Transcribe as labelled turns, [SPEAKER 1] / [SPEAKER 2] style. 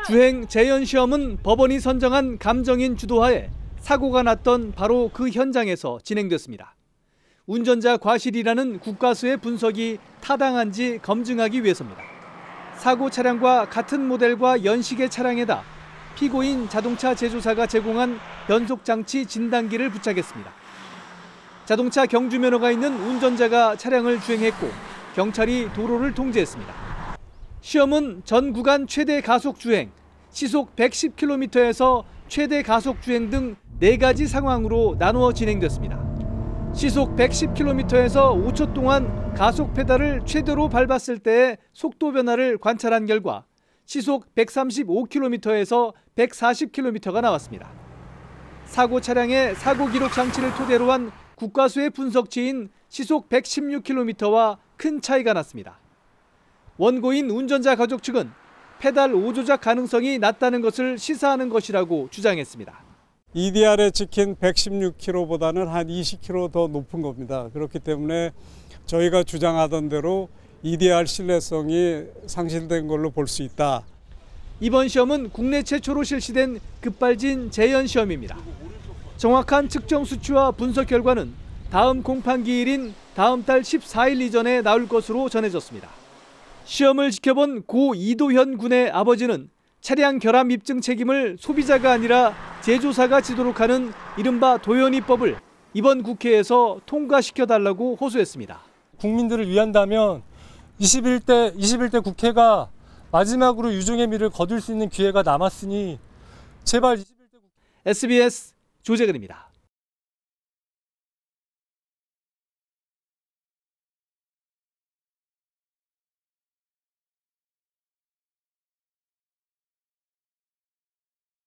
[SPEAKER 1] 주행 재연 시험은 법원이 선정한 감정인 주도하에 사고가 났던 바로 그 현장에서 진행됐습니다. 운전자 과실이라는 국과수의 분석이 타당한지 검증하기 위해서입니다. 사고 차량과 같은 모델과 연식의 차량에다 피고인 자동차 제조사가 제공한 변속장치 진단기를 부착했습니다. 자동차 경주면허가 있는 운전자가 차량을 주행했고 경찰이 도로를 통제했습니다. 시험은 전 구간 최대 가속 주행, 시속 110km에서 최대 가속 주행 등 4가지 상황으로 나누어 진행됐습니다. 시속 110km에서 5초 동안 가속 페달을 최대로 밟았을 때의 속도 변화를 관찰한 결과 시속 135km에서 140km가 나왔습니다. 사고 차량의 사고 기록 장치를 토대로 한 국과수의 분석치인 시속 116km와 큰 차이가 났습니다. 원고인 운전자 가족 측은 페달 오조작 가능성이 낮다는 것을 시사하는 것이라고 주장했습니다.
[SPEAKER 2] EDR에 찍힌 116km보다는 한 20km 더 높은 겁니다. 그렇기 때문에 저희가 주장하던 대로 EDR 신뢰성이 상실된 걸로 볼 수 있다.
[SPEAKER 1] 이번 시험은 국내 최초로 실시된 급발진 재연 시험입니다. 정확한 측정 수치와 분석 결과는 다음 공판기일인 다음 달 14일 이전에 나올 것으로 전해졌습니다. 시험을 지켜본 고 이도현 군의 아버지는 차량 결함 입증 책임을 소비자가 아니라 제조사가 지도록 하는 이른바 도연이법을 이번 국회에서 통과시켜달라고 호소했습니다.
[SPEAKER 3] 국민들을 위한다면 21대 국회가 마지막으로 유종의 미를 거둘 수 있는 기회가 남았으니 제발 21대 국회...
[SPEAKER 1] SBS 조재근입니다.